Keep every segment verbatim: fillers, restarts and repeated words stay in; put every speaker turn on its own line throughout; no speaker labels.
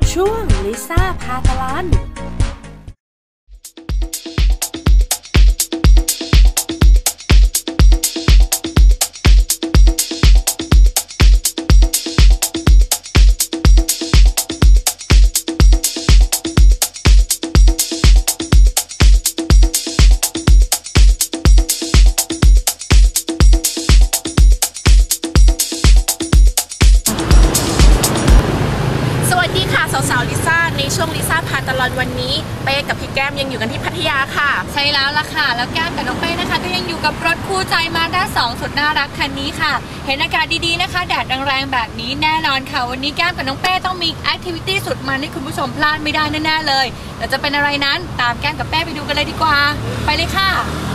ช่วงลิซ่าพาตลอด
สาวลิซ่าในช่วงลิซ่าพาตลอดวันนี้เป้กับพี่แก้มยังอยู่กันที่พัทยาค่ะ
ใช่แล้วล่ะค่ะแล้วแก้มกับน้องเป้นะคะก็ยังอยู่กับรถคู่ใจมาด้าสองสุดน่ารักคันนี้ค่ะเห็นอากาศดีๆนะคะแดดแรงๆแบบนี้แน่นอนค่ะวันนี้แก้มกับน้องเป้ต้องมีแอคทิวิตี้สุดมันให้คุณผู้ชมพลาดไม่ได้แน่ๆเลยแต่จะเป็นอะไรนั้นตามแก้มกับเป้ไปดูกันเลยดีกว่าไปเลยค่ะ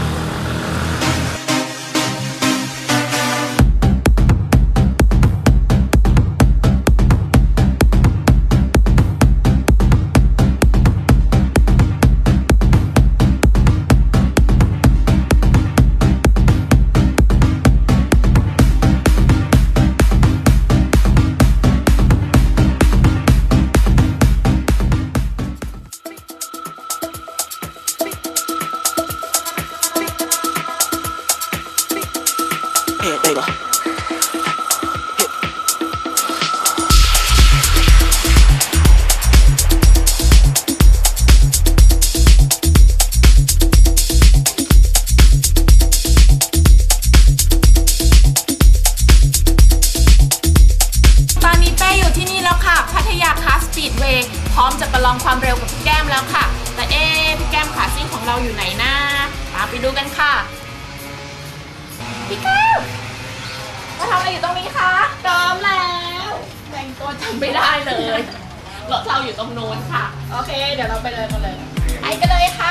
พร้อมจะประลองความเร็วกับพี่แก้มแล้วค่ะแต่เอ๊พี่แก้มขาซิ่งของเราอยู่ไหนนะตามไปดูกันค่ะพี่แก้มมาทำอะไรอยู่ตรงนี้คะพร้อมแล้วแต่งตัวจำไม่ได้เลยรถเราอยู่ตรงโน้นค่ะโอเคเดี๋ยวเราไปเลยกันเลยไปกันเลยค่ะ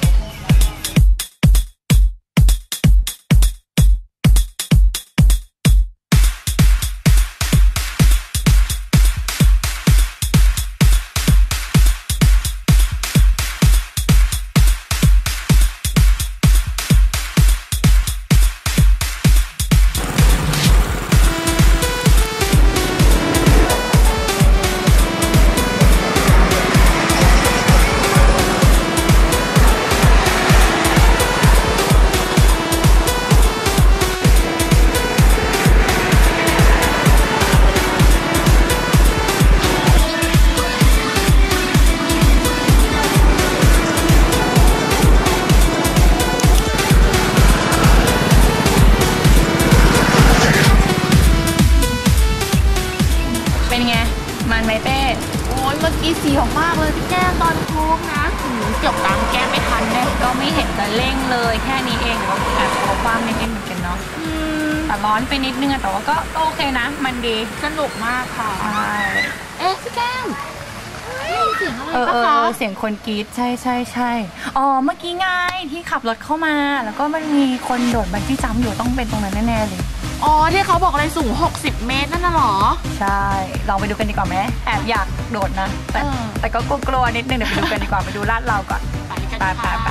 มันไหมเป้โอ้ยเมื่อกี้เสียวมากเลยพี่แก้มตอนโค้งนะ
เกือบตามแก้มไม่ทันเลย
ก็ไม่เห็นจะเร่งเลยแค่นี้เองเราแอบตัวความนิดนึงเหมือนกันเนาะแต่ร้อนไปนิดนึงแต่ว่าก็โอเคนะมันดี
สนุกมากค่ะ
ใช่
เอ๊ะพี่แก้มเสียงอะไร
ปะคะเสียงคนกรี๊ดใช่ใช่ใช่อ๋อเมื่อกี้ไงที่ขับรถเข้ามาแล้วก็มันมีคนโดดบันจี้จัมป์อยู่ต้องเป็นตรงนั้นแน่ๆเลย
อ๋อที่เขาบอกอะไรสูงหกสิบเมตรนั่นน่ะหรอ
ใช่ลองไปดูกันดีกว่าไหมแอบอยากโดดนะแต่แต่ก็กลัวนิดนึงเดี๋ยวไปดูกันดีกว่าไปดูลาดเราก่อน
ไปไปไป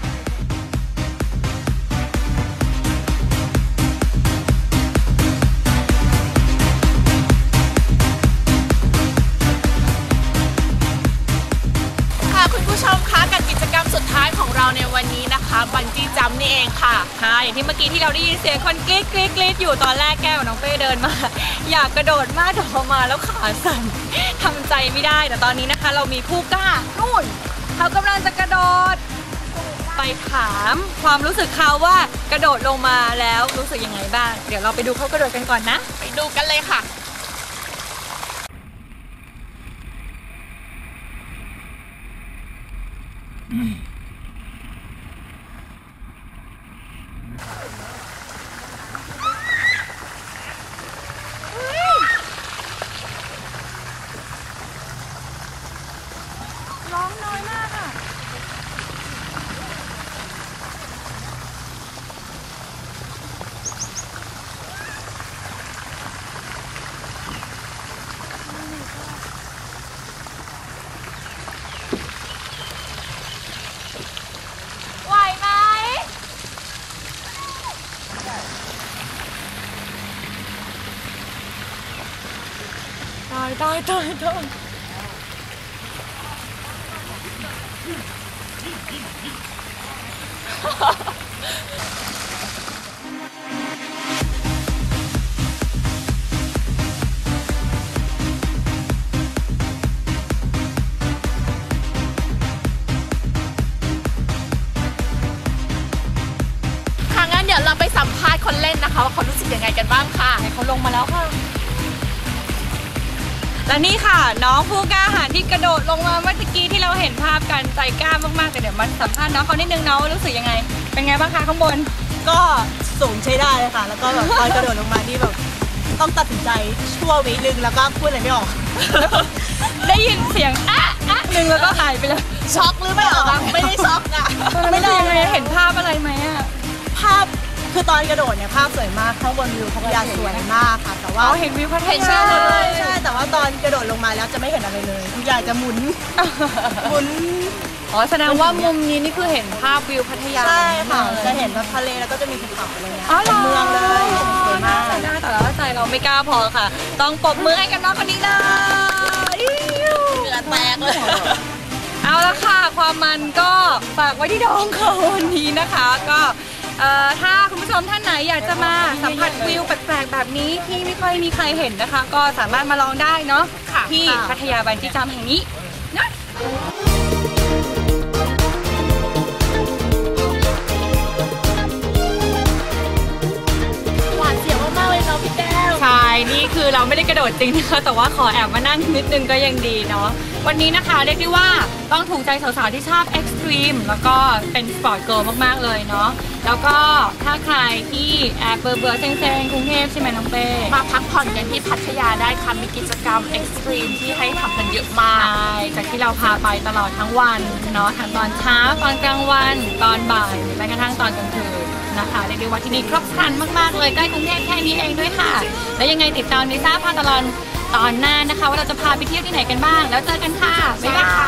คุณผู้ชมคะกับกิจกรรมสุดท้ายของเราในวันนี้นะคะบันจี้จัมป์นี่เองค่ะ
ค่ะอย่างที่เมื่อกี้ที่เราได้ยินเสียงคนกรี๊ดกรี๊ดกรี๊ดอยู่ตอนแรกแก้วน้องเป้เดินมาอยากกระโดดมากแต่พอมาแล้วขาสั่นทำใจไม่ได้แต่ตอนนี้นะคะเรามีผู้กล้านู่นเขากำลังจะกระโดดไปถามความรู้สึกเขาว่ากระโดดลงมาแล้วรู้สึกยังไงบ้างเดี๋ยวเราไปดูเขากระโดดกันก่อนนะ
ไปดูกันเลยค่ะ
ร้องน้อยมากอ่ะ
ตายตายตายตายเดี๋ยวเราไปสัมภาษณ์คนเล่นนะคะว่าเขารู้สึกยังไงกันบ้างค่ะให้เขาลงมาแล้วค่ะและนี่ค่ะน้องผู้กล้าหาญที่กระโดดลงมาเมื่อกี้ที่เราเห็นภาพกันใจกล้ามากๆแต่เดี๋ยวมาสัมภาษณ์น้องเขานิดนึงน้องรู้สึกยังไงเป็นไงบ้างคะข้างบน
ก็สูงใช้ได้เลยค่ะแล้วก็แบบตอนกระโดดลงมานี่แบบต้องตัดสินใจชั่ววินึงแล้วก็พูดอะไรไม่ออก
ได้ยินเสียงอ่ะอ่ะหนึ่งแล้วก็หายไปเลย
ช็อกหรือไม่ออกไม่ได้ช็อกอะ
ไม่ได้ยังไงเห็นภาพอะไรไหมอะ
ภาพคือตอนกระโดดเนี่ยภาพสวยมากข้างบนวิวพัทยาสวยมากค่ะแต่ว่า
เห็นวิวพัทยา
เลยใช่แต่ว่าตอนกระโดดลงมาแล้วจะไม่เห็นอะไรเลยทุกอย่างจะหมุนหมุน
อ๋อแสดงว่ามุมนี้นี่คือเห็นภาพวิวพัทยา
ใช่ค่ะจะเห็นทะเลแล้วก็จะมีภูเขาอะไรเงี้ยเป็นเมืองเลยสวยมาก
แต่ละใจเราไม่กล้าพอค่ะต้องปรบมือให้กับน้องคนนี้เลย
เหงื่อแตกเลย
เอาละค่ะความมันก็ฝากไว้ที่น้องเขาวันนี้นะคะก็ถ้าคุณผู้ชมท่านไหนอยากจะมาสัมผัสวิวแปลกๆแบบนี้ที่ไม่ค่อยมีใครเห็นนะคะก็สามารถมาลองได้เนาะที่พัทยาบันจี้จัมป์แห่งนี้นะ
หวานเสียวมากๆเลยเนาะพี่แก้ว
ใช่นี่คือเราไม่ได้กระโดดจริงนะคะแต่ว่าขอแอบมานั่งนิดนึงก็ยังดีเนาะวันนี้นะคะเรียกได้ว่าต้องถูกใจสาวๆที่ชอบเอ็กซ์ตรีมแล้วก็เป็นสปอร์ตเกิร์ลมากๆเลยเนาะแล้วก็ถ้าใครที่แอบเบื่อเบื่อเซ็งๆกรุงเทพใช่ไหมน้องเป้
มาพักผ่อนกันที่พัทยาได้ค่ะมีกิจกรรมเอ็กซ์ตรีมที่ให้ทำกันเยอะมาก
จากที่เราพาไปตลอดทั้งวันเนาะทั้งตอนเช้าตอนกลางวันตอนบ่ายแม้กระทั่งตอนกลางคืนนะคะเรียกได้ว่าที่นี่ครบครันมากๆเลยใกล้กรุงเทพแค่นี้เองด้วยค่ะแล้วยังไงติดตามลิซ่าพาตลอดตอนหน้านะคะว่าเราจะพาไปเที่ยวที่ไหนกันบ้างแล้วเจอกันค่ะบ๊ายบาย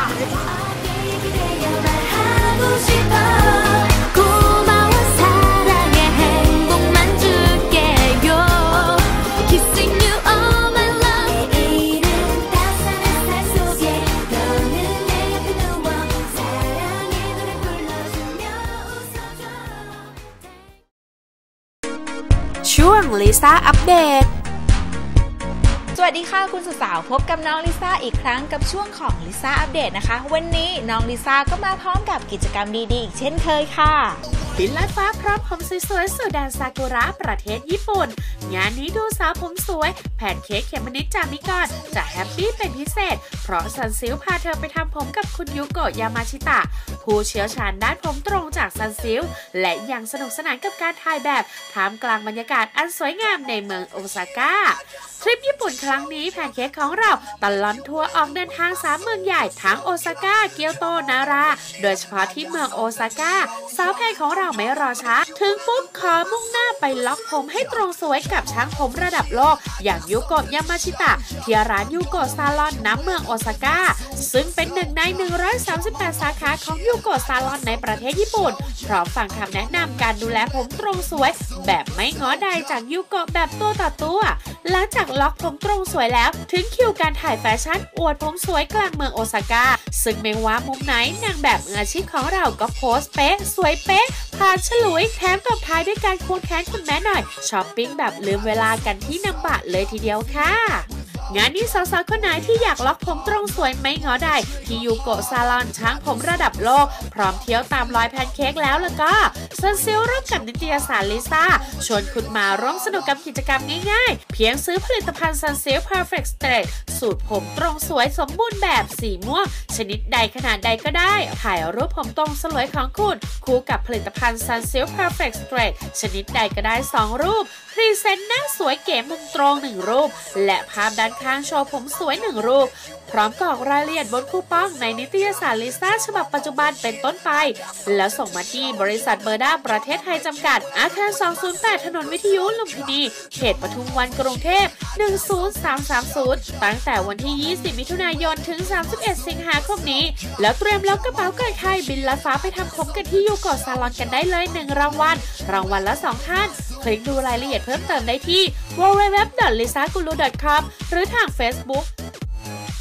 ช่วงลิซ่าอัปเดต
สวัสดีค่ะคุณสาวๆพบกับน้องลิซ่าอีกครั้งกับช่วงของลิซ่าอัปเดตนะคะวันนี้น้องลิซ่าก็มาพร้อมกับกิจกรรมดีๆอีกเช่นเคยค่ะ
บินลัดฟ้าพร้อมผมสวยๆสู่แดนซากุระประเทศญี่ปุ่นงานนี้ดูสาวผมสวยแพนเค้กเขมมะนิดจามิกรจะแฮปปี้เป็นพิเศษเพราะซันซิลพาเธอไปทำผมกับคุณยุโกะยามาชิตะผู้เชี่ยวชาญด้านผมตรงจากซันซิลและยังสนุกสนานกับการถ่ายแบบท่ามกลางบรรยากาศอันสวยงามในเมืองโอซาก้าทริปญี่ปุ่นครั้งนี้แพนเค้กของเราตลอดทัวร์ออกเดินทางสามเมืองใหญ่ทั้งโอซาก้าเกียวโตนาราโดยเฉพาะที่เมืองโอซาก้าสาวแพนของเราไม่รอช้าถึงปุ๊บขอมุ่งหน้าไปล็อกผมให้ตรงสวยกับช่างผมระดับโลกอย่างยุโกะยามาชิตะที่ร้านยุโกะซาลอนณเมืองโอซาก้าซึ่งเป็นหนึ่งในหนึ่งร้อยสามสิบแปดสาขาของยุโกะซาลอนในประเทศญี่ปุ่นพร้อมฟังคำแนะนำการดูแลผมตรงสวยแบบไม่ง้อใดจากยุโกะแบบตัวต่อตัวหลังจากล็อกผมตรงสวยแล้วถึงคิวการถ่ายแฟชั่นอวดผมสวยกลางเมืองโอซาก้าซึ่งไม่ว่ามุมไหนนางแบบมืออาชีพของเราก็โพสเป๊ะสวยเป๊ะผ่านฉลุยแถมตบท้ายด้วยการควงแขนคุณแม่หน่อยช้อปปิ้งแบบลืมเวลากันที่นัมบะเลยทีเดียวค่ะงานนี้สาวๆคนไหนที่อยากล็อกผมตรงสวยไม่ง้อได้ที่ยูโกะซาลอนช้างผมระดับโลกพร้อมเที่ยวตามรอยแพนเค้กแล้วแล้วก็ซันซิลร่วมกับนิตยสารลิซ่าชวนคุณมาร่วมสนุกกับกิจกรรมง่ายๆเพียงซื้อผลิตภัณฑ์ซันซิล Perfect Straight สูตรผมตรงสวยสมบูรณ์แบบสีม่วงชนิดใดขนาดใดก็ได้ถ่ายรูปผมตรงสลวยของคุณคู่กับผลิตภัณฑ์ซันซิล Perfect Straight ชนิดใดก็ได้สองรูปพรีเซนต์หน้าสวยเก๋มุมตรงหนึ่งรูปและภาพด้านข้างโชว์ผมสวยหนึ่งรูปพร้อมกรอกรายละเอียดบนคูปองในนิตยสารลิซ่าฉบับปัจจุบันเป็นต้นไปแล้วส่งมาที่บริษัทเบอร์ด้าประเทศไทยจำกัดอาคารสองศูนย์แปดถนนวิทยุลุมพินีเขตปทุมวันกรุงเทพหนึ่งศูนย์สามสามศูนย์ตั้งแต่วันที่ยี่สิบมิถุนายนถึงสามสิบเอ็ดสิงหาคมนี้แล้วเตรียมล็อกกระเป๋าเกิดใครบินลัดฟ้าไปทำผมกันที่ยูโกะซาลอนกันได้เลยหนึ่งรางวัลรางวัลละสองท่านคลิกดูรายละเอียดเพิ่มเติมได้ที่ ดับเบิลยู ดับเบิลยู ดับเบิลยู ดอท ลิซ่ากูรู ดอท คอม หรือทาง Facebook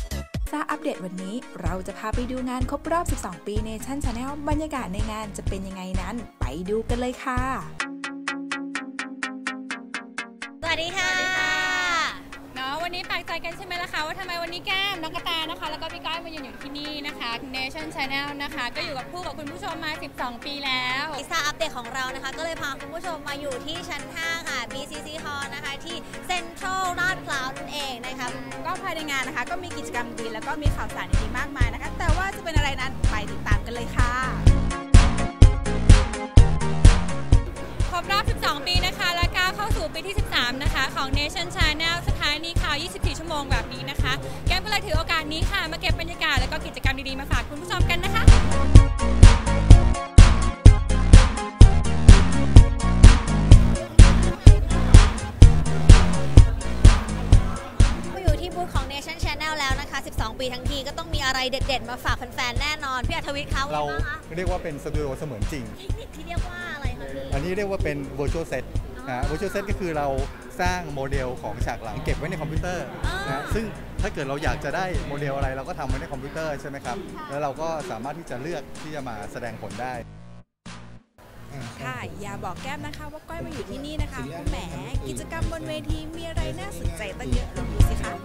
ซ่าอัปเดตวันนี้เราจะพาไปดูงานครบรอบสิบสองปี Nation Channel บรรยากาศในงานจะเป็นยังไงนั้นไปดูกันเลยค่ะ
สวัสดีค่ะเนาะวันนี้แปลกใจกันใช่ไหมล่ะคะว่าทำไมวันนี้แก้มน้องกระแตนะคะแล้วก็พี่ก้อยมายืนอยู่ที่นี่นะคะ Nation Channel นะคะก็อยู่กับผู้กับคุณผู้ชมมาสิบสองปีแล้ว
ลิซ่าอัปเดตของเรานะคะก็เลยพาคุณผู้ชมมาอยู่ที่ชั้นห้าค่ะ บี ซี ซี Hall นะคะที่เซ็นทรัลลาดพร้าวนั่นเองนะคะ
ก็ภายในงานนะคะก็มีกิจกรรมดีแล้วก็มีข่าวสารดีๆมากมายนะคะแต่ว่าจะเป็นอะไรนั้นไปติดตามกันเลยค่ะ
ครบรอบสิบสองปีนะคะและก้าวเข้าสู่ปีที่สิบสามนะคะของ Nation Channel สถานีข่าวยี่สิบสี่ชั่วโมงแบบนี้นะคะแก้มก็เลยถือโอกาสนี้ค่ะมาเก็บบรรยากาศและก็กิจกรรมดีๆมาฝากคุณผู้ชมกันนะคะ
อยู่ที่บูธของ Nation Channel แล้วนะคะสิบสองปีทั้งทีก็ต้องมีอะไรเด็ดๆมาฝากแฟนๆแน่นอนพี่อัธวิทย์คะ
เราเรียกว่าเป็นสตูดิโอเสมือนจริง
เทคนิคที่เรียกว่าอะไรคะพี่
อันนี้เรียกว่าเป็น virtual set นะ virtual set ก็คือเราสร้างโมเดลของฉากหลังเก็บไว้ในคอมพิวเตอร์นะซึ่งถ้าเกิดเราอยากจะได้โมเดลอะไรเราก็ทำไว้ในคอมพิวเตอร์ใช่ไหมครับแล้วเราก็สามารถที่จะเลือกที่จะมาแสดงผลได้
ค่ะอย่าบอกแก้มนะคะว่าก้อยมาอยู่ที่นี่นะคะแหมกิจกรรมบนเวทีมีอะไรน่าสนใจตั้งเยอะลองดูสิคะ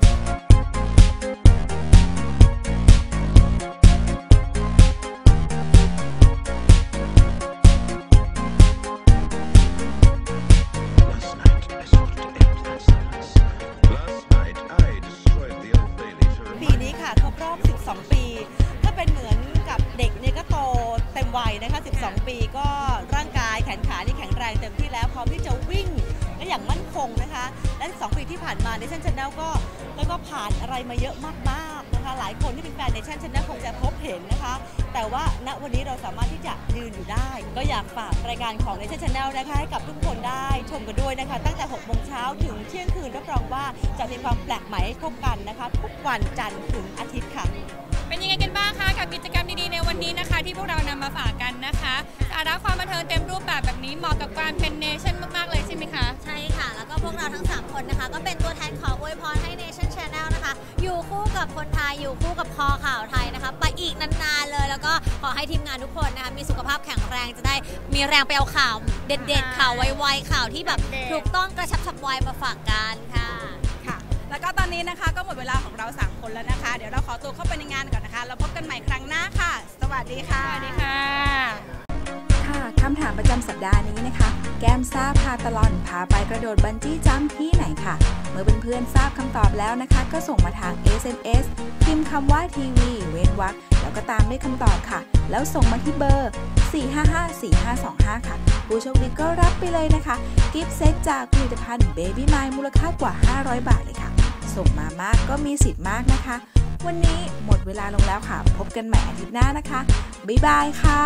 ปีนี้ค่ะครบรอบสิบสองปีถ้าเป็นเหมือนกับเด็กเนี่ยก็โตเต็มวัยนะคะสิบสองปีก็ร่างกายแขนขาที่แข็งแรงเต็มที่แล้วพร้อมที่จะวิ่งและอย่างมั่นคงนะคะและสิบสองปีที่ผ่านมา Nation Channel ก็แล้วก็ผ่านอะไรมาเยอะมากๆนะคะหลายคนที่เป็นแฟน Nation Channel คงจะพบเห็นนะคะแต่ว่าณวันนี้เราสามารถที่จะยืนอยู่ได้ก็อยากฝากรายการของ Nation Channel นะคะให้กับทุกคนได้ชมกันด้วยนะคะตั้งแต่หกโมงเช้าถึงเที่ยงคืนรับรองว่าจะมีความแปลกใหม่ให้พบกันนะคะทุกวันจันทร์ถึงอาทิตย์ค่ะ
เป็นยังไงกันบ้างคะกับกิจกรรมดีๆในวันนี้นะคะที่พวกเรานำมาฝากกันนะคะสาระความบันเทิงเต็มรูปแบบแบบนี้เหมาะกับการเป็น Nation มากๆเลยใช่ไหมคะ
ใช่ค่ะแล้วก็พวกเราทั้งสามคนนะคะก็เป็นตัวแทนขออวยพรให้ Nation Channel นะคะอยู่คู่กับคนไทยอยู่คู่กับคอข่าวไทยนะคะไปอีกนานๆเลยแล้วก็ขอให้ทีมงานทุกคนนะคะมีสุขภาพแข็งแรงจะได้มีแรงไปเอาข่าวเด็ดๆข่าวไวๆข่าวที่แบบถูกต้องกระชับฉับไวมาฝากกันค่ะ
แล้วก็ตอนนี้นะคะก็หมดเวลาของเราสามคนแล้วนะคะเดี๋ยวเราขอตัวเข้าไปในงานก่อนนะคะแล้วพบกันใหม่ครั้งหน้าค่ะสวัสดีค่ะ
สวัสดีค่ะ
ค่ะคำถามประจำสัปดาห์นี้นะคะแก้มซ่าพาตลอนพาไปกระโดดบันจี้จัมป์ที่ไหนค่ะเมื่อเพื่อนๆทราบคำตอบแล้วนะคะก็ส่งมาทาง เอส เอ็ม เอส พิมพ์คำว่าทีวีเว้นวรรคแล้วก็ตามด้วยคำตอบค่ะแล้วส่งมาที่เบอร์สี่ ห้า ห้า สี่ ห้า สอง ห้าค่ะผู้โชคดีก็รับไปเลยนะคะกิฟต์เซตจากผลิตภัณฑ์ Baby Mine มูลค่ากว่าห้าร้อยบาทเลยค่ะส่งมามากก็มีสิทธิ์มากนะคะวันนี้หมดเวลาลงแล้วค่ะพบกันใหม่อาทิตย์หน้านะคะบ๊ายบายค่ะ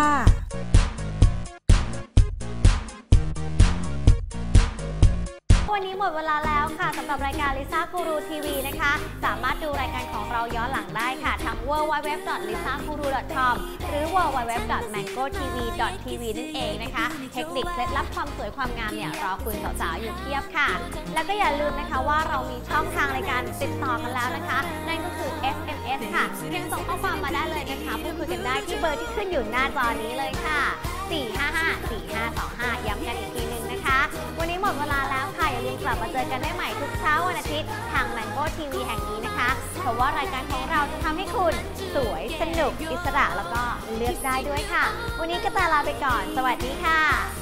วันนี้หมดเวลาแล้วค่ะสำหรับรายการลิซ่ากูรูทีวีนะคะสามารถดูรายการของเราย้อนหลังได้ค่ะทาง ดับเบิลยู ดับเบิลยู ดับเบิลยู ดอท ลิซ่ากูรู ดอท คอม หรือ ดับเบิลยู ดับเบิลยู ดับเบิลยู ดอท แมงโก้ทีวี ดอท ทีวี นั่นเองนะคะเทคนิคเคล็ดลับความสวยความงามเนี่ยรอคุณสาวๆอยู่เพียบค่ะแล้วก็อย่าลืมนะคะว่าเรามีช่องทางในการติดต่อกันแล้วนะคะนั่นก็คือ เอส เอ็ม เอส ค่ะเพียงส่งข้อความมาได้เลยนะคะพูดคุยกันได้ที่เบอร์ที่ขึ้นอยู่หน้าจอนี้เลยค่ะสี่ ห้า ห้า สี่ ห้า สอง ห้าย้ำกันอีกทีนึงนะคะวันนี้หมดเวลาแล้วค่ะอย่าลืมกลับมาเจอกันได้ใหม่ทุกเช้าวันอาทิตย์ทาง Mango ที วี แห่งนี้นะคะเพราะว่ารายการของเราจะทำให้คุณสวยสนุกอิสระแล้วก็เลือกได้ด้วยค่ะวันนี้ก็ตาลาไปก่อนสวัสดีค่ะ